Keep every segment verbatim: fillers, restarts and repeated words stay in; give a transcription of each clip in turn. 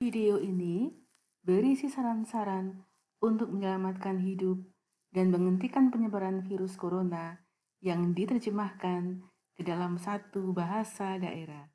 Video ini berisi saran-saran untuk menyelamatkan hidup dan menghentikan penyebaran virus corona yang diterjemahkan ke dalam satu bahasa daerah.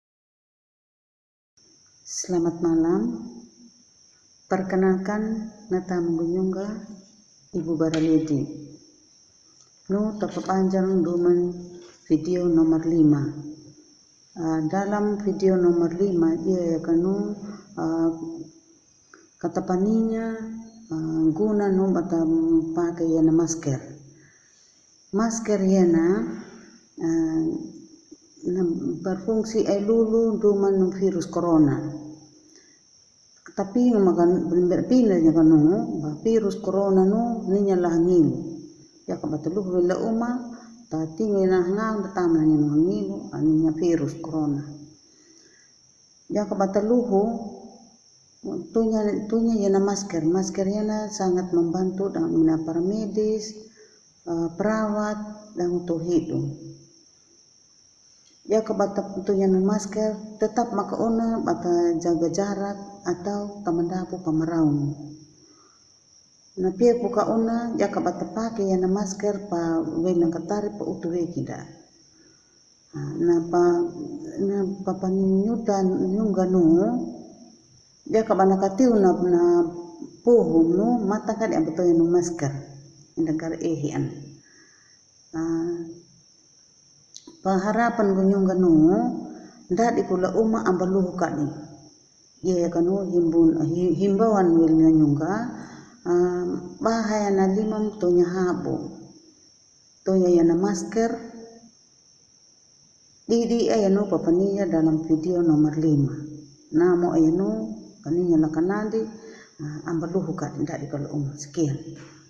Selamat malam. Perkenalkan Nata Menggunyungga Ibu Baraledi. Nu terpanjang dumen video nomor lima. Uh, dalam video nomor lima ia kanu uh, kata paninya uh, guna nu batam pakai yana masker. Masker yana uh, berfungsi elulu duman virus corona. Tapi ngamakan berbeda nya kanu virus corona nu ninya lah ngilu ya kabatalu wala uma tati ngena ngang betama nya nu ngilu aninya virus corona ya kabatalu tunya tunya yana masker maskernya na sangat membantu dengan para medis uh, perawat dan untuk hidung ya kebatap tunya masker tetap maka ona bata jaga jarak atau tamandapu pamaraun. Na pia puka ona ya kabata pake ya na masker pa welang katari pa utuwe kida. Na pa na papanyutan nyungga nu ya kabana katiu na na pohum nu mata kad yang betul ya masker indakar ehian. Pengharapan gunyungga nu ndak dikula uma ambaluhu kani. Ye kanu himbun himbauan wilnya nyungga uh, bahaya na limam tonya habu tonya yana masker di di ayanu papaniya dalam video nomor lima namo ayanu kaninya lakanandi uh, ambaluhu kani ndak dikula uma sekian.